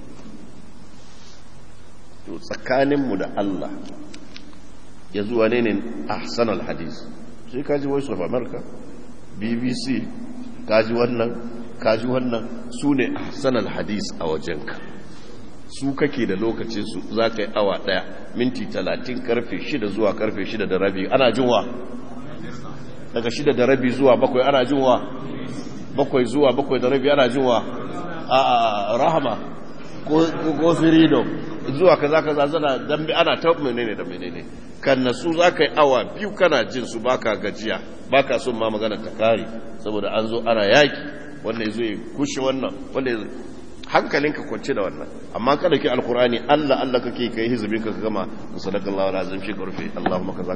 to tsakaninmu da Allah ya zuwa ne ahsanal hadis sai kaji voice of america bbc kaji wannan su ne ahsanal hadis a wajenka su kake da lokacin su za ka yi awa daya minti 30 karfe 6 zuwa karfe 6 da rabi ana jinwa daga 6 da rabi zuwa 7 ana jinwa 7 zuwa 7 da rabi ana jinwa a rahama ko freedom zuwa kaza zana dambe ana ta menene da menene kan nasu za ka yi awa 2 kana jin su baka gajiya baka son ma magana ta kare saboda an zo ana yaki wanda ya zo ya kushe wannan wanda ya hankalinka kwance da wannan amma kada ki alkur'ani Allah kake kai hizbin ka gama sadaqallahu alazim shi karfe Allahumma kaza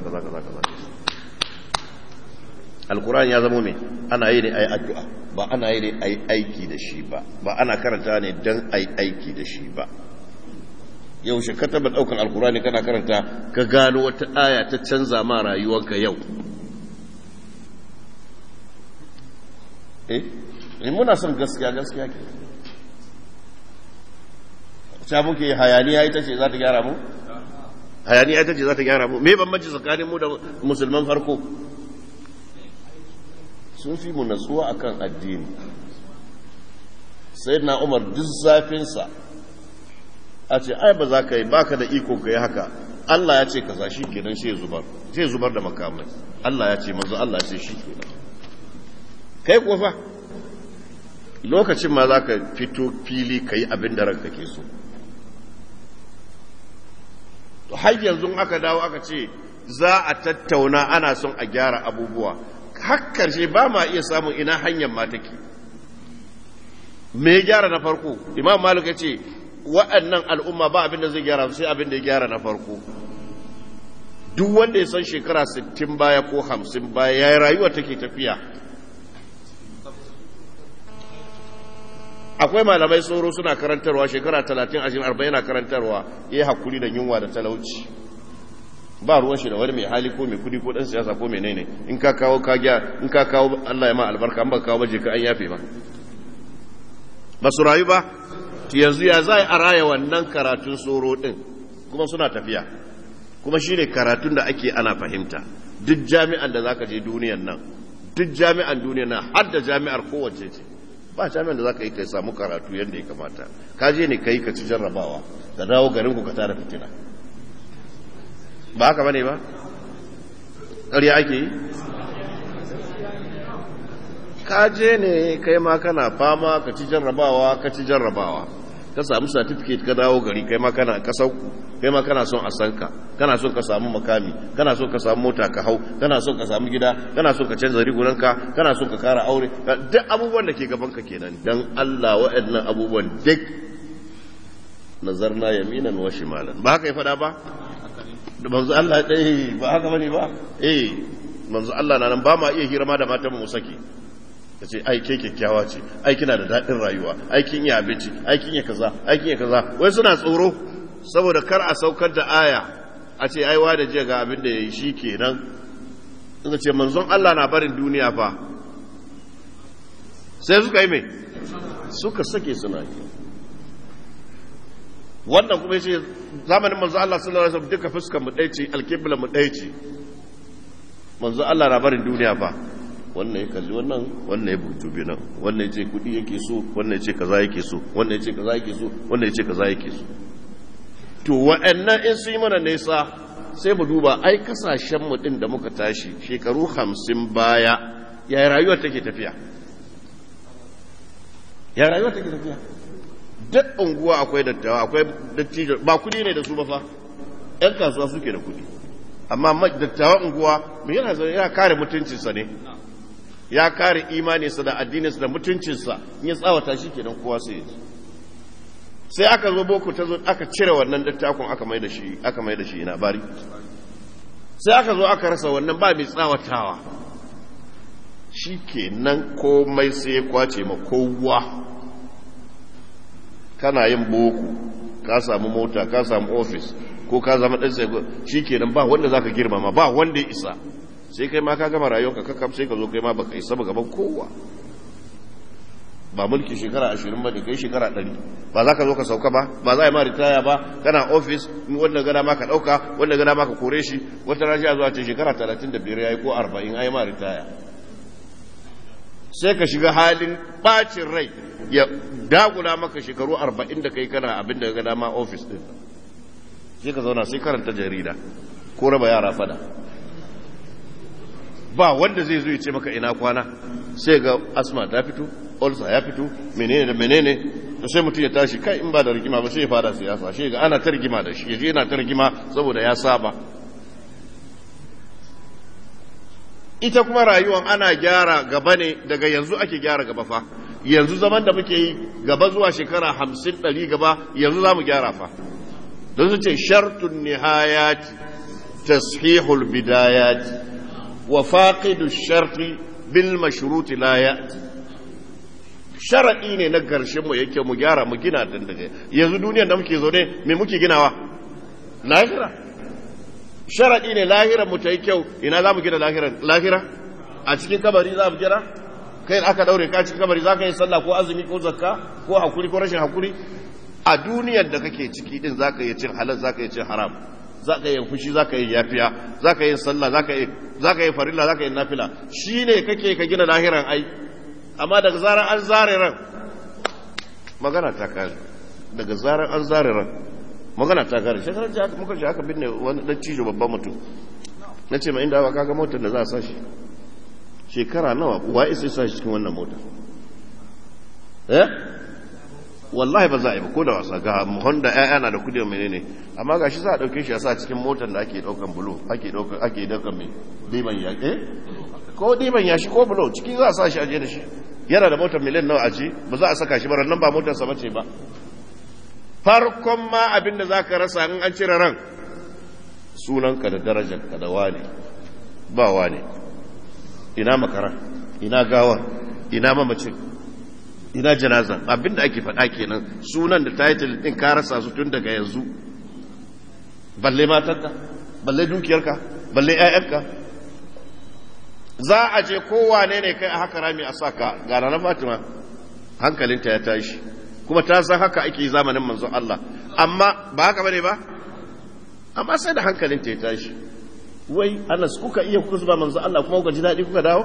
alkur'ani ya zama me ana yi ne ayi addu'a ba ana yi ne ayi aiki da shi ba ana karanta ne dan ayi aiki da shi ba yaushe ka taba daukan alkurani kana karanta ka gano wata aya ta canza ma rayuwarka yau muna son gaskiya ke ta muke hayaniya ita ce za ta gyara mu hayaniya ita ce za ta gyara mu me bambanci tsakanin mu da musulman farko sun fi mu natsuwa akan addini sayyidina Umar duk zafinsa a ce ai ba za ka yi baka da iko ka yi haka Allah ya ce kaza shi kenan sai zubar da makamai Allah ya ce manzo Allah ya ce shi kenan kai ko fa lokacin ma za ka fito fili ka yi abin da ranka ke so to har yanzu aka dawo aka ce za a tattauna ana son a gyara abubuwa har karshe ba ma iya samun ina hanyar ma take me ya gyara na farko Imam Malik ya ce wa'annan al'umma ba abin da zai gyara sai abin da ya gyara na farko duk wanda ya san shekara 60 baya ko 50 baya yayi rayuwa take tafiya akwai malamai tsoro suna karantarwa shekara 30 20 40 yana karantarwa yayi hakuri da yunwa da talauci ba ruwan shi da wani mai hali ko mai kudi ko dan siyasa ko menene in ka kawo Allah ya ma albarka an ba kawo baje ka an yafe ba su rayu ba yanzu ya za a raya wannan karatun tsoro din kuma suna tafiya kuma shine karatun da ake ana fahimta duk jami'an da zaka je duniyan nan duk jami'an duniyan nan har da jami'ar kowace ce ba jami'an da zaka yi kai samu karatu yadda ya kamata ka je ne kai ka ci jarrabawa ka dawo garin ku ka tara fitina ba haka bane ba ƙarya ake yi ka je ne kai ma kana fama ka ci jarrabawa ka samu certificate ka dawo gari kai ma kana kasau kai ma kana son a sanka kana son ka samu makami kana son ka samu mota ka hau kana son ka samu gida kana son ka canza rigunanka kana son ka kara aure duk abubuwan da ke gaban ka kenan dan Allah waɗannan abubuwan duk nazarna yaminan wa shimalan ba haka ya fada ba manzo Allah ba haka bane ba manzo Allah na nan ba ma iya hira ma da matan mu saki ta ce ai ke kyakkyawa ce ai kina da daɗin rayuwa ai kin yi abinci ai kin yi kaza wai suna tsoro saboda kar a saukar da aya a ce ai wa da jiya ga abin da yayi shikenan suka ce manzon Allah na barin duniya fa sai suka yi me suka sake suna yi wannan kuma yace zamanin manzon Allah sallallahu alaihi wasallam duka fuskar mu ɗaya ce alqibla mu ɗaya ce manzon Allah na barin duniya fa wannan ya kalli wannan ya butube nan wannan ya ce kudi yake so wannan ya ce kaza yake so wannan ya ce kaza yake so wannan ya ce kaza yake so to wa'annan in su yi mana nesa sai mu duba ai kasashen mu din da muka tashi shekaru 50 baya ya rayuwa take tafiya duk unguwa akwai dattawa akwai dattijo ba kudi ne da su ba fa yan kasuwa suke da kudi amma dattawa unguwa me yana kare mutuncinsa ne ya kare imaninsa da addininsa da mutuncinsa in ya tsawata shi kenan kowa sai ya ji sai aka zo boko ta zo aka cire wannan dattakon aka mai da shi ina bari sai aka zo aka rasa wannan ba mai tsawatawa shi kenan komai sai ya kwace ma kowa kana yin boko ka samu mota ka samu ofis ko ka zama ɗan sai shi kenan ba wanda zaka girmama ba wanda ya isa sai kai ma ka gama rayuwarka kakam sai ka zo kai ma baka isa ba gaban kowa ba mulki shekara 20 ba da kai shekara 100 ba za ka zo ka sauka ba za a yi ma ritaya ba kana ofis wanda gada ma ka dauka wanda gada ma ka kore shi wata rashi a zuwa ce shekara 35 ya yi ko 40 a yi ma ritaya sai ka shiga halin bacin rai ya dagula maka shekaru 40 da kai kana abin da gada ma ofis din sai ka zauna sai karanta jarida ko raba yara fada ba wanda zai zo ya ce maka ina kwana sai ga asma ta fito ulsa ya fito menene da menene to sai mutum ya tashi kai in ba da rigima ba sai ya fara siyasa sai ga ana ta rigima da shi yaje yana ta rigima saboda ya saba ita kuma rayuwar ana gyara gaba ne daga yanzu ake gyara gaba fa yanzu zaman da muke yi gaba zuwa shekara 50 100 gaba yanzu za mu gyara fa don su ce shartun nihayati tashihul bidayati wa faqidu sharti bil mashruti la ya'ti sharadi ne na garshen mu yake mu gyara mu gina dandaga yanzu duniyar da muke zo ne me muke ginawa lahira sharadi ne lahira mu ta yi kyau ina za mu gina lahira a cikin kabari za mu gina kai aka daure ka cikin kabari zaka yi sallah ko azumi ko zakka ko hakuri ko rashin hakuri a duniyar da kake ciki din zaka yi cin halal zaka yi cin haram zaka yi fushi zaka yi yafiya zaka yi sallah zaka yi farilla zaka yi nafila shine kake ka gina lahiran ai amma daga zarar an zare ran magana ta kare daga zarar an zare ran magana ta kare shekarar ji muka ji aka binne wani dan cijo babban mutum na ce ma inda ba kaga motar da za a sa shi shekara nawa wa isa sa shi cikin wannan motar wallahi ba za a yi ba ko da wasa ga Honda ƴaƴa na da kudi menene amma gashi za a dauke shi a sa cikin motar da ake daukan bulo ake daukan mai diban ya ko diban ya shi ko bulo ciki za a sa shi aje da shi yana da motar miliyan nawa aje ba za a saka shi ba nan ba motar sa bace ba farkon ma abin da zaka rasa in an cire ran sunanka da darajarka da wani ba wani ina makara ina gawa ina mamacin ina janaza abinda ake faɗa kenan sunan da title din ka rasa su tun daga yanzu balle matarka balle dukiyarka balle ƴaƴanka za a je kowane ne kai a haka rami a saka ga na Fatima hankalinta ya tashi kuma ta san haka ake zamanin manzon Allah amma ba haka bane ba amma sai da hankalinta ya tashi wai Anas kuka iya kuka zuba manzon Allah kuma kuka ji daɗi kuka dawo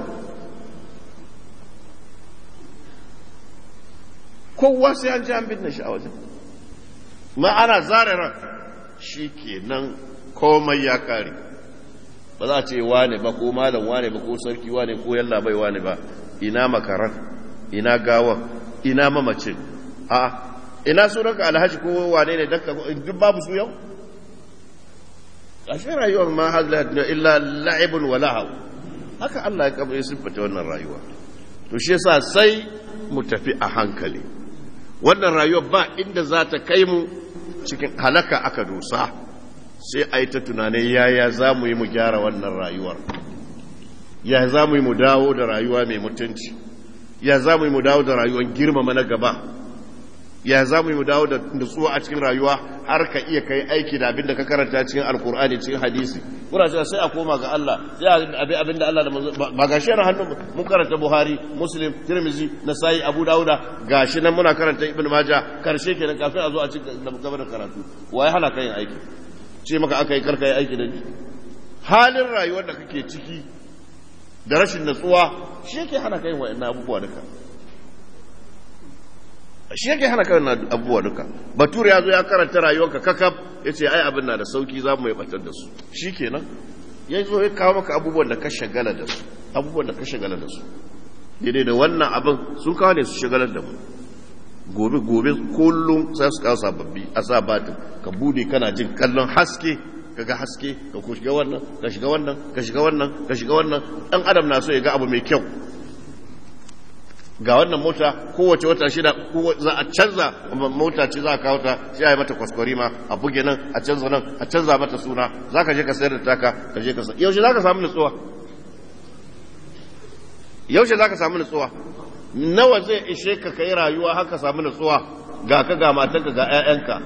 kowa sai an ji an binne shi a wajen ma ana zare ran shi kenan komai ya kare ba za a ce wane ba ko malam wane ba ko sarki wane ko yalla bai wane ba ina makaran ina gawa ina mamacin a ina sunanka alhaji ko wane ne duk babu su yau ashe rayuwar ma hazla illa la'ibun wa lahaw haka Allah ya kabe siffata wannan rayuwa to shi yasa sai mu tafi a hankali wannan rayuwar ba inda za ta kai mu cikin halaka aka dosa sai a yi ta tunanin yaya za mu yi mu gyara wannan rayuwar ya za mu yi mu dawo da rayuwa mai mutunci ya za mu yi mu dawo da rayuwar girmama na gaba ya za mu yi mu dawo da nutsuwa a cikin rayuwa har ka iya kai aiki da abin da ka karanta cikin alkur'ani cikin hadisi kuna cewa sai a koma ga Allah sai abin da Allah da ba gashi yana hannun mun karanta Buhari Muslim Tirmidhi Nasa'i Abu Dawuda gashi nan muna karanta Ibn Majah karshe kenan kafin a zo a cikin gaba da karatu waye hana kai aiki ce maka aka yi karka yi aiki da ni halin rayuwar da kake ciki da rashin nutsuwa shi yake hana kai wa'annan abubuwa duka shi yake hana kai wa'annan abubuwa duka bature ya zo ya karanta rayuwarka kakaf ya ce ai abin na da sauki za mu yi batar da su shi kenan ya zo ya kawo maka abubuwan da ka shagala da su abubuwan da ka shagala da su daidai da wannan abin sun kawo ne su shagalar da mu gobe kullum sai su kawo sababbi a sa batin ka bude kana jin kallon haske kaga haske ka ko shiga wannan ka shiga wannan ka shiga wannan ka shiga wannan dan adam na so ya ga abu mai kyau ga wannan mota kowace wata shida za a canza mota ce za a kawo ta sai a yi mata kwaskwari ma a buge nan a canza nan a canza mata suna za ka je ka sayar da taka ka je ka sayar yaushe za ka samu nutsuwa yaushe za ka samu nutsuwa nawa zai ishe ka kai rayuwa haka samu nutsuwa ga ka ga matanka ga 'ya'yanka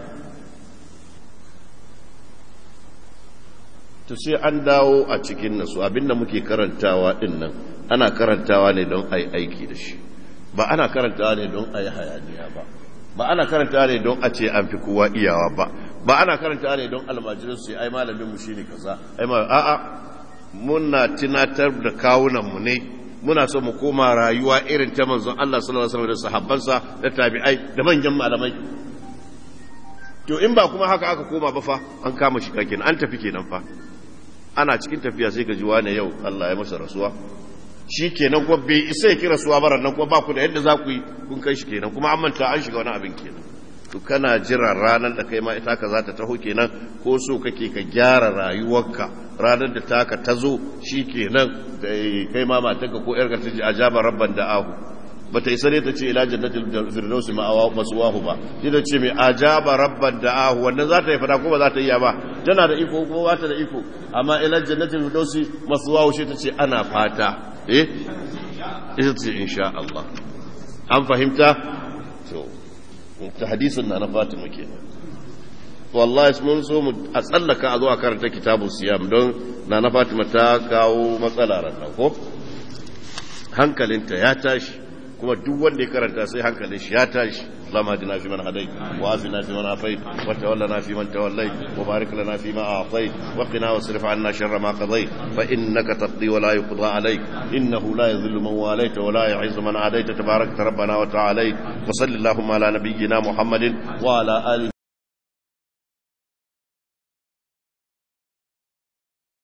to sai an dawo a cikin nasu abinda muke karantawa din nan ana karantawa ne don ai aiki da shi ba ana karantawa ne don ai hayaniya ba ana karantawa ne don a ce an fi kowa iyawa ba ana karantawa ne don almajirin su ai malamin mu shine kaza a'a muna tunatar da kawunan mu ne muna so mu koma rayuwa irin ta manzon Allah sallallahu alaihi wasallam da sahabbansa da tabi'ai da manyan malamai to in ba kuma haka aka koma ba fa an kama shi kenan an tafi kenan fa ana cikin tafiya sai ka ji wane yau Allah ya masa rasuwa shi kenan kuma bai isa ya kira rasuwa ba nan kuma ba ku da yadda za ku yi kun kai shi kenan kuma an manta an shiga wani abin kenan to kana jira ranar da kai ma ita ka za ta taho kenan ko so kake ka gyara rayuwarka ranar da taka ta zo shi kenan kai ma matanka ko yarka ta ji ajaba rabban da ahu ba ta isa ne ta ce ila jannatul firdausi ma'awa masuwahu ba shi da ce mai ajaba rabban da ahu wannan za ta yi fada ko ba za ta iya ba tana da iko ko ba ta da iko amma ila jannatul firdausi masuwahu shi ta ce ana fata ita ce insha Allah an fahimta to ta hadisin na Fatima kenan wallahi mun so mu a tsallaka a zo a karanta kitabun siyam don na Fatima ta kawo matsala ran ko hankalinta ya tashi kuma duk wanda ya karanta sai hankalin shi ya tashi. اللهم اهدنا فيمن هديت وعافنا فيمن عافيت وتولنا فيمن توليت وبارك لنا فيما اعطيت وقنا واصرف عنا شر ما قضيت فانك تقضي ولا يقضى عليك انه لا يذل من واليت ولا يعز من عاديت تبارك ربنا وتعاليت وصل اللهم على نبينا محمد وعلى اله